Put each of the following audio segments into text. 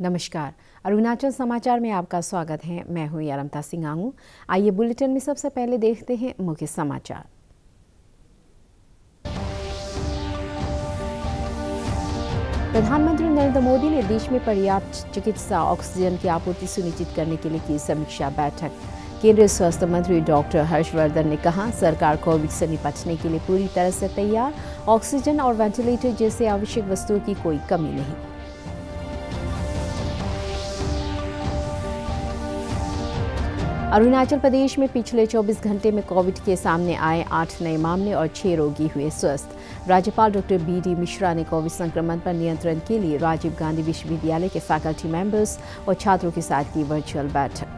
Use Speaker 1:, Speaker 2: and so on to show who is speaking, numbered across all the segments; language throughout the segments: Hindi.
Speaker 1: नमस्कार। अरुणाचल समाचार में आपका स्वागत है। मैं हूं यारमता सिंगांगू। आइए बुलेटिन में सबसे पहले देखते हैं मुख्य समाचार। प्रधानमंत्री नरेंद्र मोदी ने देश में पर्याप्त चिकित्सा ऑक्सीजन की आपूर्ति सुनिश्चित करने के लिए की समीक्षा बैठक। केंद्रीय स्वास्थ्य मंत्री डॉक्टर हर्षवर्धन ने कहा, सरकार कोविड से निपटने के लिए पूरी तरह से तैयार। ऑक्सीजन और वेंटिलेटर जैसे आवश्यक वस्तुओं की कोई कमी नहीं। अरुणाचल प्रदेश में पिछले 24 घंटे में कोविड के सामने आए 8 नए मामले और 6 रोगी हुए स्वस्थ। राज्यपाल डॉक्टर बी.डी. मिश्रा ने कोविड संक्रमण पर नियंत्रण के लिए राजीव गांधी विश्वविद्यालय के फैकल्टी मेंबर्स और छात्रों के साथ की वर्चुअल बैठक।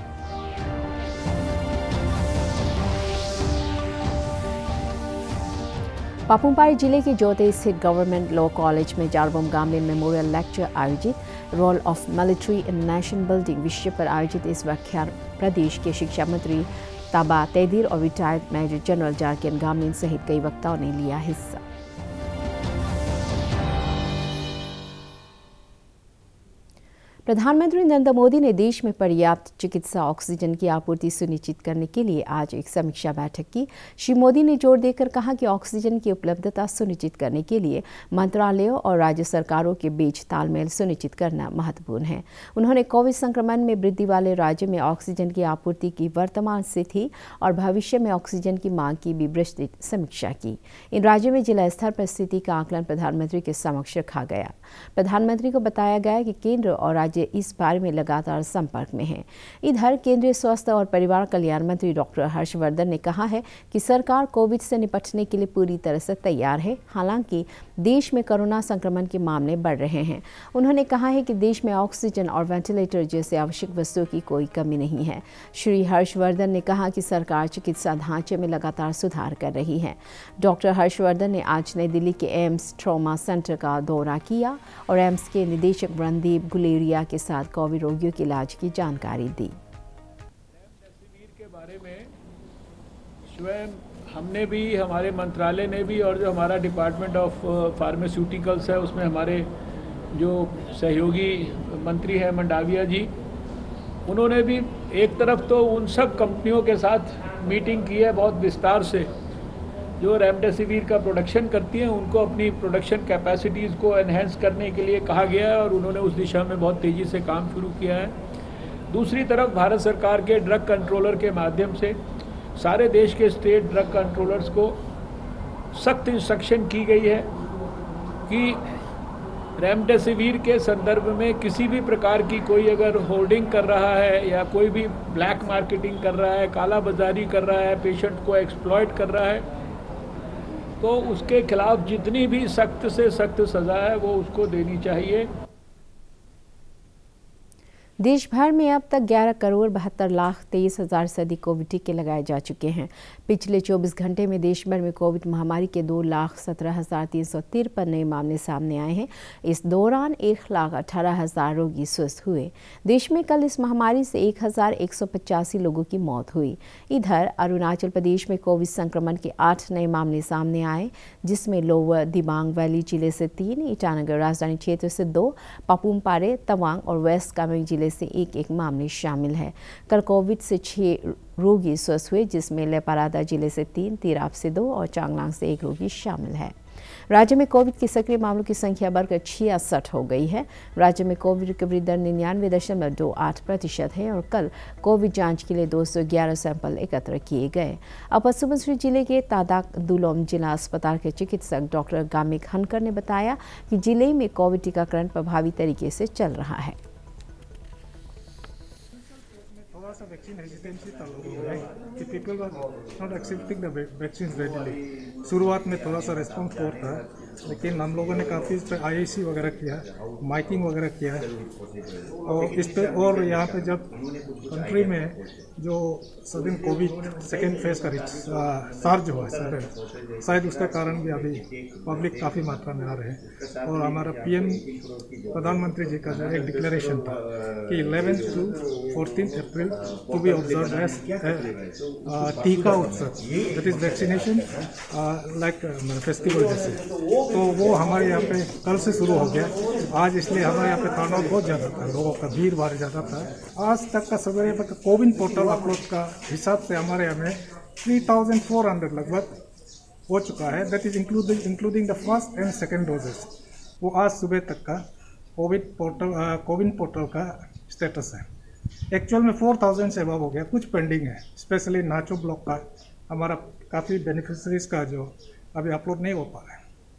Speaker 1: पापुमपारे जिले के जोते स्थित गवर्नमेंट लॉ कॉलेज में जारबोम गामलिन मेमोरियल लेक्चर आयोजित। Role of military in nation building विषय पर आयोजित इस व्याख्यान प्रदेश के शिक्षा मंत्री ताबा तेदिर और retired major general Jarkin Gamlin सहित कई वक्ताओं ने लिया हिस्सा। प्रधानमंत्री नरेंद्र मोदी ने देश में पर्याप्त चिकित्सा ऑक्सीजन की आपूर्ति सुनिश्चित करने के लिए आज एक समीक्षा बैठक की। श्री मोदी ने जोर देकर कहा कि ऑक्सीजन की उपलब्धता सुनिश्चित करने के लिए मंत्रालयों और राज्य सरकारों के बीच तालमेल सुनिश्चित करना महत्वपूर्ण है। उन्होंने कोविड संक्रमण में वृद्धि वाले राज्यों में ऑक्सीजन की आपूर्ति की वर्तमान स्थिति और भविष्य में ऑक्सीजन की मांग की भी विस्तृत समीक्षा की। इन राज्यों में जिला स्तर पर स्थिति का आकलन प्रधानमंत्री के समक्ष रखा गया। प्रधानमंत्री को बताया गया कि केंद्र और राज्य इस बारे में लगातार संपर्क में हैं। इधर केंद्रीय स्वास्थ्य और परिवार कल्याण मंत्री डॉक्टर हर्षवर्धन ने कहा है कि सरकार कोविड से निपटने के लिए पूरी तरह से तैयार है। हालांकि देश में कोरोना संक्रमण के मामले बढ़ रहे हैं। उन्होंने कहा है कि देश में ऑक्सीजन और वेंटिलेटर जैसे आवश्यक वस्तुओं की कोई कमी नहीं है। श्री हर्षवर्धन ने कहा कि सरकार चिकित्सा ढांचे में लगातार सुधार कर रही है। डॉक्टर हर्षवर्धन ने आज नई दिल्ली के एम्स ट्रॉमा सेंटर का दौरा किया और एम्स के निदेशक रणदीप गुलेरिया के साथ कोविड रोगियों के इलाज की जानकारी दी।
Speaker 2: के बारे में स्वयं हमने भी, हमारे मंत्रालय ने भी, और जो हमारा डिपार्टमेंट ऑफ फार्मास्यूटिकल्स है उसमें हमारे जो सहयोगी मंत्री हैं मंडाविया जी, उन्होंने भी एक तरफ तो उन सब कंपनियों के साथ मीटिंग की है बहुत विस्तार से जो रेमडेसिविर का प्रोडक्शन करती हैं, उनको अपनी प्रोडक्शन कैपेसिटीज़ को एनहेंस करने के लिए कहा गया है और उन्होंने उस दिशा में बहुत तेज़ी से काम शुरू किया है। दूसरी तरफ भारत सरकार के ड्रग कंट्रोलर के माध्यम से सारे देश के स्टेट ड्रग कंट्रोलर्स को सख्त इंस्ट्रक्शन की गई है कि रेमडेसिविर के संदर्भ में किसी भी प्रकार की कोई अगर होर्डिंग कर रहा है या कोई भी ब्लैक मार्केटिंग कर रहा है, काला बाजारी कर रहा है, पेशेंट को एक्सप्लॉइट कर रहा है, तो उसके खिलाफ जितनी भी सख्त से सख्त सज़ा है वो उसको देनी चाहिए।
Speaker 1: देश भर में अब तक 11,72,23,000 से अधिक कोविड टीके लगाए जा चुके हैं। पिछले 24 घंटे में देश भर में कोविड महामारी के 2,17,353 नए मामले सामने आए हैं। इस दौरान 1,18,000 रोगी स्वस्थ हुए। देश में कल इस महामारी से 1,185 लोगों की मौत हुई। इधर अरुणाचल प्रदेश में कोविड संक्रमण के 8 नए मामले सामने आए, जिसमें लोअर दिबांग वैली जिले से 3, ईटानगर राजधानी क्षेत्र से 2, पापुमपारे, तवांग और वेस्ट कामेंग जिले से एक मामले शामिल है। कल कोविड से 6 रोगी स्वस्थ हुए, जिसमें लेपारादा जिले से 3, तिराप से 2 और चांगलांग से 1 रोगी शामिल है। राज्य में कोविड के सक्रिय मामलों की संख्या बढ़कर 66 हो गई है। राज्य में कोविड रिकवरी दर 99.28% है और कल कोविड जांच के लिए 211 सैंपल एकत्र किए गए। अपर सुबनसिरी जिले के तादाक दुलोम जिला अस्पताल के चिकित्सक डॉक्टर गामिक हनकर ने बताया कि जिले में कोविड टीकाकरण प्रभावी तरीके से चल रहा है।
Speaker 3: वैक्सीन हेजिटेंसी हो रहा है कि people were not accepting the vaccine readily. शुरुआत में थोड़ा सा रिस्पॉन्स पोर था, लेकिन हम लोगों ने काफ़ी इस पर IIC वगैरह किया, माइकिंग वगैरह किया है और इस पर, और यहाँ पे जब कंट्री में जो सडन कोविड सेकेंड फेज का सर्ज हुआ शायद उसका कारण भी अभी पब्लिक काफ़ी मात्रा में आ रहे हैं। और हमारा PM प्रधानमंत्री जी का जो एक डिक्लेरेशन था कि 11 to 14 April to be observed as टीका उत्सव, that is vaccination like festival जैसे। तो वो हमारे यहाँ पे कल से शुरू हो गया आज, इसलिए हमारे यहाँ पे टर्नआउट बहुत ज़्यादा था, लोगों का भीड़ भाड़ ज़्यादा था। आज तक का सवेरे तक कोविन पोर्टल अपलोड का हिसाब से हमारे यहाँ में 3400 लगभग हो चुका है। That is including the first and second doses. वो आज सुबह तक का कोविन पोर्टल का स्टेटस है। एक्चुअल में 4000 से अबव हो गया, कुछ पेंडिंग है, स्पेशली नाचो ब्लॉक का हमारा काफ़ी बेनिफिशरीज का जो अभी अपलोड नहीं हो पा रहा है।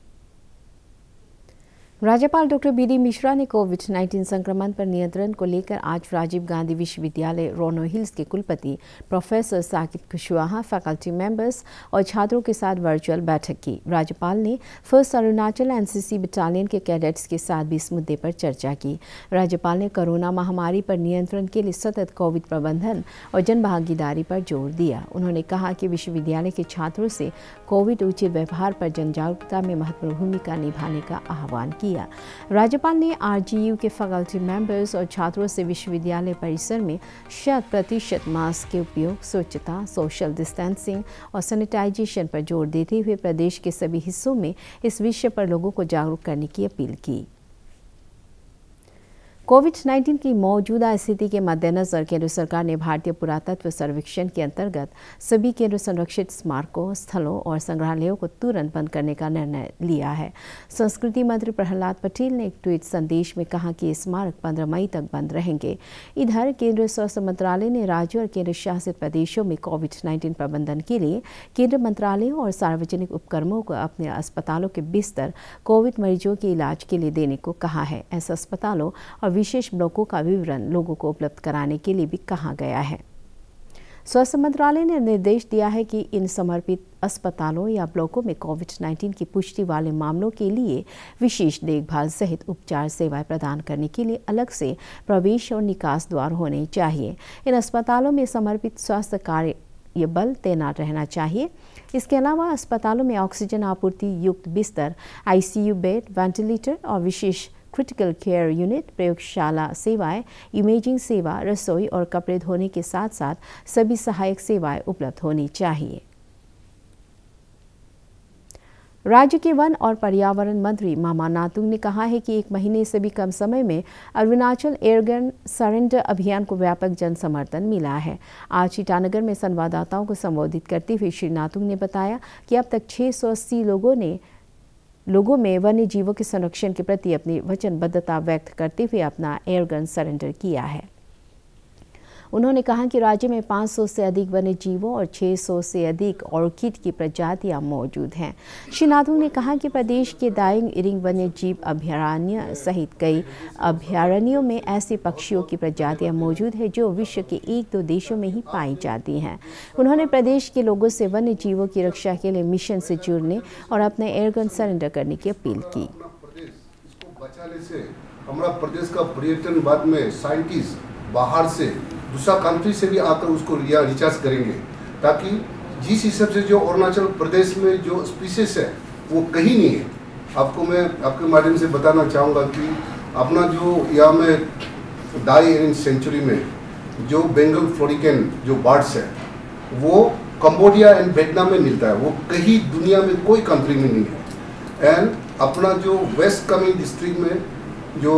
Speaker 1: राज्यपाल डॉक्टर बी.डी. मिश्रा ने कोविड-19 संक्रमण पर नियंत्रण को लेकर आज राजीव गांधी विश्वविद्यालय रोनो हिल्स के कुलपति professor Saqib Kushwaha, faculty members और छात्रों के साथ वर्चुअल बैठक की। राज्यपाल ने फर्स्ट अरुणाचल एनसीसी बटालियन के कैडेट्स के साथ भी इस मुद्दे पर चर्चा की। राज्यपाल ने कोरोना महामारी पर नियंत्रण के लिए सतत कोविड प्रबंधन और जनभागीदारी पर जोर दिया। उन्होंने कहा कि विश्वविद्यालय के छात्रों से कोविड उचित व्यवहार पर जनजागरूकता में महत्वपूर्ण भूमिका निभाने का आह्वान किया। राज्यपाल ने आरजीयू के फैकल्टी मेंबर्स और छात्रों से विश्वविद्यालय परिसर में 100% मास्क के उपयोग, स्वच्छता, सोशल डिस्टेंसिंग और सैनिटाइजेशन पर जोर देते हुए प्रदेश के सभी हिस्सों में इस विषय पर लोगों को जागरूक करने की अपील की। कोविड-19 की मौजूदा स्थिति के मद्देनजर केंद्र सरकार ने भारतीय पुरातत्व सर्वेक्षण के अंतर्गत सभी केंद्र संरक्षित स्मारकों, स्थलों और संग्रहालयों को तुरंत बंद करने का निर्णय लिया है। संस्कृति मंत्री प्रहलाद पटेल ने एक ट्वीट संदेश में कहा कि ये स्मारक 15 मई तक बंद रहेंगे। इधर केंद्रीय स्वास्थ्य मंत्रालय ने राज्यों और केंद्र शासित प्रदेशों में कोविड-19 प्रबंधन के लिए केंद्र मंत्रालयों और सार्वजनिक उपक्रमों को अपने अस्पतालों के बिस्तर कोविड मरीजों के इलाज के लिए देने को कहा है। ऐसे अस्पतालों और विशेष ब्लॉकों का विवरण लोगों को उपलब्ध कराने के लिए भी कहा गया है। स्वास्थ्य मंत्रालय ने निर्देश दिया है कि इन समर्पित अस्पतालों या ब्लॉकों में कोविड-19 की पुष्टि वाले मामलों के लिए विशेष देखभाल सहित उपचार सेवाएं प्रदान करने के लिए अलग से प्रवेश और निकास द्वार होने चाहिए। इन अस्पतालों में समर्पित स्वास्थ्य कार्य ये बल तैनात रहना चाहिए। इसके अलावा अस्पतालों में ऑक्सीजन आपूर्ति युक्त बिस्तर, आईसीयू बेड, वेंटिलेटर और विशेष क्रिटिकल केयर यूनिट, प्रयोगशाला सेवाएं, इमेजिंग सेवा, रसोई और कपड़े धोने के साथ साथ सभी सहायक सेवाएं उपलब्ध होनी चाहिए। राज्य के वन और पर्यावरण मंत्री मामा नातुंग ने कहा है कि 1 महीने से भी कम समय में अरुणाचल एयरगन सरेंडर अभियान को व्यापक जन समर्थन मिला है। आज ईटानगर में संवाददाताओं को संबोधित करते हुए श्री नातुंग ने बताया कि अब तक 680 लोगों में वन्य जीवों के संरक्षण के प्रति अपनी वचनबद्धता व्यक्त करते हुए अपना एयरगन सरेंडर किया है। उन्होंने कहा कि राज्य में 500 से अधिक वन्य जीवों और 600 से अधिक ऑर्किड की प्रजातियां मौजूद हैं। श्री नातुंग ने कहा कि प्रदेश के दायिंग इरिंग वन्य जीव अभयारण्य सहित कई अभयारण्यों में ऐसे पक्षियों की प्रजातियां मौजूद हैं जो विश्व के 1-2 देशों में ही पाई जाती हैं। उन्होंने प्रदेश के लोगों से वन्य जीवों की रक्षा के लिए मिशन से जुड़ने और अपने एयरगन सरेंडर करने की अपील की।
Speaker 4: हमारा प्रदेश का पर्यटन बाद में साइंटिस्ट बाहर से दूसरा कंट्री से भी आकर उसको रिसर्च करेंगे, ताकि जिस हिसाब से जो अरुणाचल प्रदेश में जो स्पीसीज है वो कहीं नहीं है। आपको मैं आपके माध्यम से बताना चाहूँगा कि अपना जो यहाँ में डाई एन सेंचुरी में जो बेंगल फ्लोरिकन जो बर्ड्स है वो कंबोडिया एंड वियतनाम में मिलता है, वो कहीं दुनिया में कोई कंट्री में नहीं है। एंड अपना जो वेस्ट कामेंग डिस्ट्रिक्ट में जो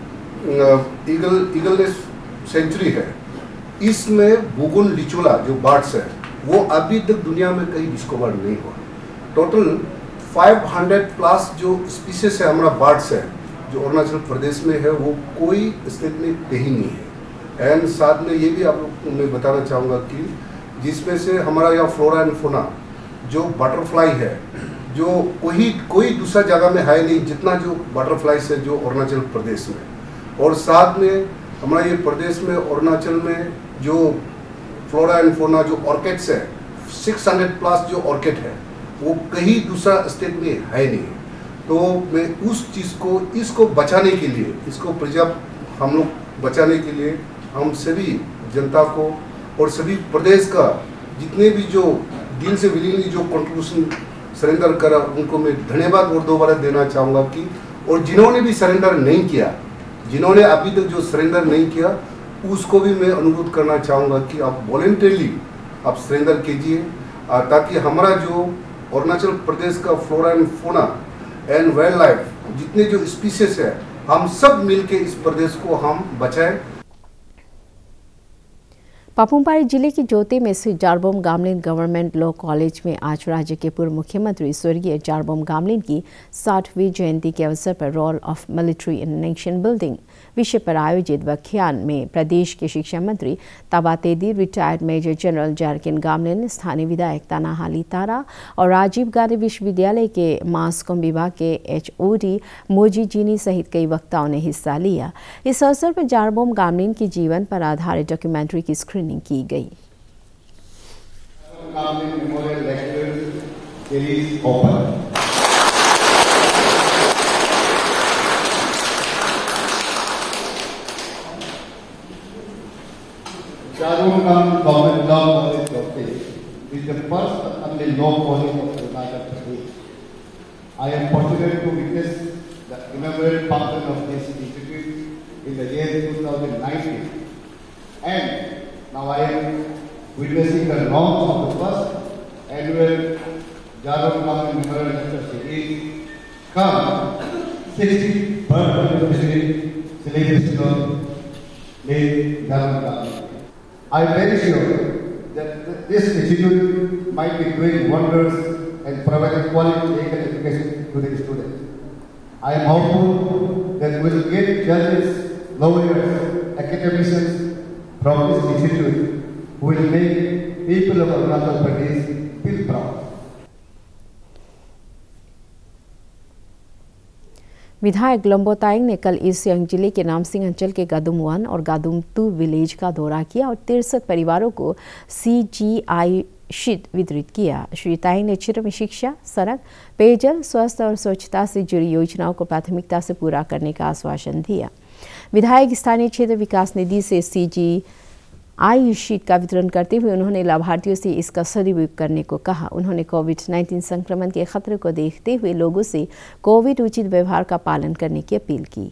Speaker 4: ईगलनेस सेंचुरी है, इसमें बुगुन लिचोला जो बर्ड्स है वो अभी तक दुनिया में कहीं डिस्कवर नहीं हुआ। टोटल 500+ जो स्पीसीज है हमारा बर्ड्स है जो अरुणाचल प्रदेश में है वो कोई स्टेट में कहीं नहीं है। एंड साथ में ये भी आप लोग को मैं बताना चाहूँगा कि जिसमें से हमारा यहाँ फ्लोरा एंड फोना जो बटरफ्लाई है जो कोई दूसरा जगह में है नहीं जितना जो बटरफ्लाइज है जो अरुणाचल प्रदेश में। और साथ में हमारा ये प्रदेश में अरुणाचल में जो फ्लोरा एंड फोना जो ऑर्किड्स है 600+ जो ऑर्किड है वो कहीं दूसरा स्टेट में है नहीं। तो मैं उस चीज़ को इसको बचाने के लिए इसको पर्याप्त हम लोग बचाने के लिए हम सभी जनता को और सभी प्रदेश का जितने भी जो दिल से विलीनली जो कंट्रीब्यूशन सरेंडर करा उनको मैं धन्यवाद और दोबारा देना चाहूँगा कि और जिन्होंने भी सरेंडर नहीं किया, जिन्होंने अभी तक जो सरेंडर नहीं किया उसको भी मैं अनुरोध करना चाहूँगा कि आप वॉलंटरली आप सरेंडर कीजिए ताकि हमारा जो अरुणाचल प्रदेश का flora and fauna and wildlife, जितने जो स्पीसीज है, हम सब मिलके इस प्रदेश को हम बचाएं।
Speaker 1: पापुमपारे जिले के जोते में स्थित Jarbom Gamlin government law college में आज राज्य के पूर्व मुख्यमंत्री स्वर्गीय जारबोम गामलिन की 60वीं जयंती के अवसर पर role of military in nation building विषय पर आयोजित व्याख्यान में प्रदेश के शिक्षा मंत्री Taba Tedir, retired major general Jarkin Gamlin, स्थानीय विधायक तानाहाली तारा और राजीव गांधी विश्वविद्यालय के मास कॉम विभाग के HOD मोजी जीनी सहित कई वक्ताओं ने हिस्सा लिया। इस अवसर पर जारबोम गामलिन के जीवन पर आधारित डॉक्यूमेंट्री की स्क्रीनिंग की गई।
Speaker 5: Jarum Government Law College is the first and the law college of the United States. I am fortunate to witness the inaugural function of this institute in the year 2019, and now I am witnessing the launch of the first annual Jarum Government Memorial Lecture Series come 60th birthday celebration of late Jarum Government. I am very sure that this institute might be doing wonders and providing quality legal education to the students. I am hopeful that we will get judges, lawyers, academicians from this institute who will make people of Arunachal Pradesh feel proud.
Speaker 1: विधायक लंबो तायंग ने कल ईस्ट सियांग जिले के नामसिंग अंचल के गादुम 1 और गादुम 2 विलेज का दौरा किया और 63 परिवारों को CGI शीट वितरित किया। श्री तायंग ने क्षेत्र में शिक्षा, सड़क, पेयजल, स्वास्थ्य और स्वच्छता से जुड़ी योजनाओं को प्राथमिकता से पूरा करने का आश्वासन दिया। विधायक स्थानीय क्षेत्र विकास निधि से CGI शीट का वितरण करते हुए उन्होंने लाभार्थियों से इसका सदुपयोग करने को कहा। उन्होंने कोविड-19 संक्रमण के खतरे को देखते हुए लोगों से कोविड उचित व्यवहार का पालन करने की अपील की।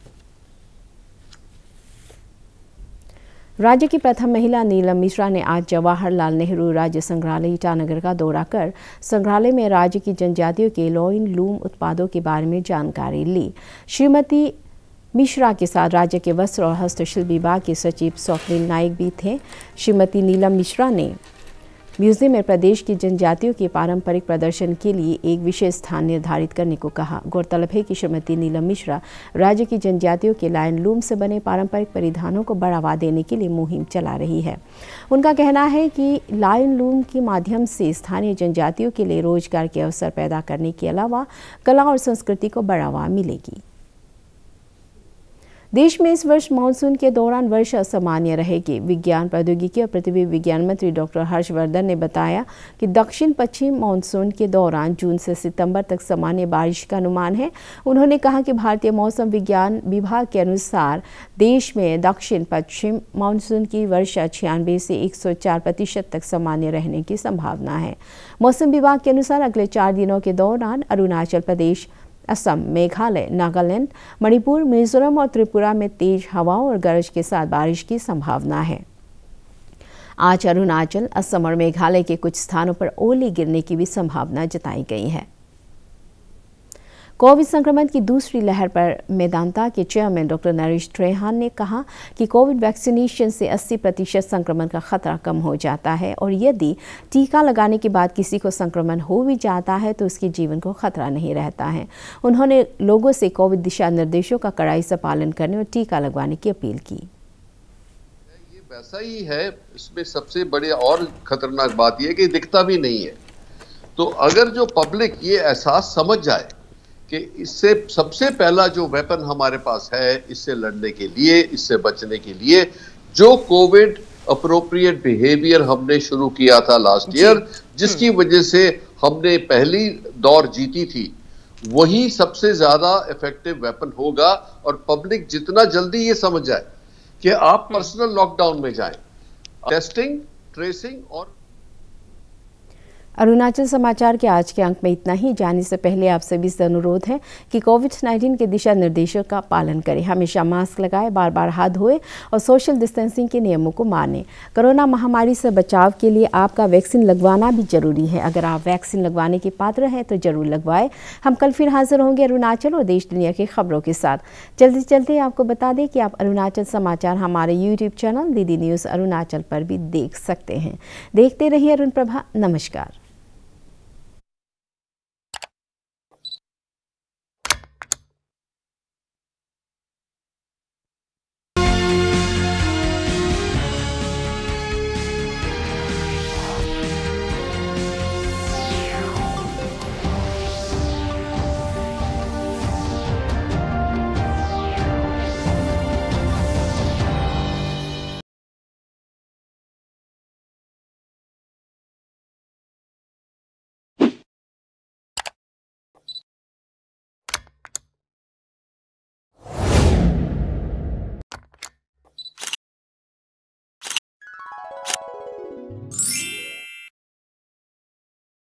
Speaker 1: राज्य की प्रथम महिला नीलम मिश्रा ने आज जवाहरलाल नेहरू राज्य संग्रहालय ईटानगर का दौरा कर संग्रहालय में राज्य की जनजातियों के लॉइन लूम उत्पादों के बारे में जानकारी ली। श्रीमती मिश्रा के साथ राज्य के वस्त्र और हस्तशिल्प विभाग के सचिव स्वप्निल नायक भी थे। श्रीमती नीलम मिश्रा ने म्यूजियम में प्रदेश की जनजातियों के पारंपरिक प्रदर्शन के लिए एक विशेष स्थान निर्धारित करने को कहा। गौरतलब है कि श्रीमती नीलम मिश्रा राज्य की जनजातियों के लायन लूम से बने पारंपरिक परिधानों को बढ़ावा देने के लिए मुहिम चला रही है। उनका कहना है कि लायन लूम के माध्यम से स्थानीय जनजातियों के लिए रोजगार के अवसर पैदा करने के अलावा कला और संस्कृति को बढ़ावा मिलेगी। देश में इस वर्ष मानसून के दौरान वर्षा सामान्य रहेगी। विज्ञान, प्रौद्योगिकी और पृथ्वी विज्ञान मंत्री डॉक्टर हर्षवर्धन ने बताया कि दक्षिण पश्चिम मानसून के दौरान जून से सितंबर तक सामान्य बारिश का अनुमान है। उन्होंने कहा कि भारतीय मौसम विज्ञान विभाग के अनुसार देश में दक्षिण पश्चिम मानसून की वर्षा 96 से 104% तक सामान्य रहने की संभावना है। मौसम विभाग के अनुसार अगले 4 दिनों के दौरान अरुणाचल प्रदेश, असम, मेघालय, नागालैंड, मणिपुर, मिजोरम और त्रिपुरा में तेज हवाओं और गरज के साथ बारिश की संभावना है। आज अरुणाचल, असम और मेघालय के कुछ स्थानों पर ओले गिरने की भी संभावना जताई गई है। कोविड संक्रमण की दूसरी लहर पर मेदांता के चेयरमैन डॉक्टर नरेश त्रेहान ने कहा कि कोविड वैक्सीनेशन से 80% संक्रमण का खतरा कम हो जाता है और यदि टीका लगाने के बाद किसी को संक्रमण हो भी जाता है तो उसके जीवन को खतरा नहीं रहता है। उन्होंने लोगों से कोविड दिशा निर्देशों का कड़ाई से पालन करने और टीका लगवाने की अपील की।
Speaker 6: ये वैसा ही है, इसमें सबसे बड़ी और खतरनाक बात यह कि दिखता भी नहीं है। तो अगर जो पब्लिक ये एहसास समझ जाए कि इससे सबसे पहला जो वेपन हमारे पास है इससे लड़ने के लिए, इससे बचने के लिए, जो कोविड अप्रोप्रिएट बिहेवियर हमने शुरू किया था लास्ट ईयर, जिसकी वजह से हमने पहली दौर जीती थी, वही सबसे ज्यादा इफेक्टिव वेपन होगा। और पब्लिक जितना जल्दी ये समझ जाए कि आप पर्सनल लॉकडाउन में जाएं, टेस्टिंग, ट्रेसिंग और
Speaker 1: अरुणाचल समाचार के आज के अंक में इतना ही। जाने से पहले आप सभी से अनुरोध है कि कोविड-19 के दिशा निर्देशों का पालन करें, हमेशा मास्क लगाएं, बार बार हाथ धोएं और सोशल डिस्टेंसिंग के नियमों को मानें। कोरोना महामारी से बचाव के लिए आपका वैक्सीन लगवाना भी जरूरी है। अगर आप वैक्सीन लगवाने के पात्र हैं तो जरूर लगवाएं। हम कल फिर हाजिर होंगे अरुणाचल और देश दुनिया की खबरों के साथ। जल्दी चलते आपको बता दें कि आप अरुणाचल समाचार हमारे YouTube channel DD news Arunachal पर भी देख सकते हैं। देखते रहिए अरुण प्रभा। नमस्कार।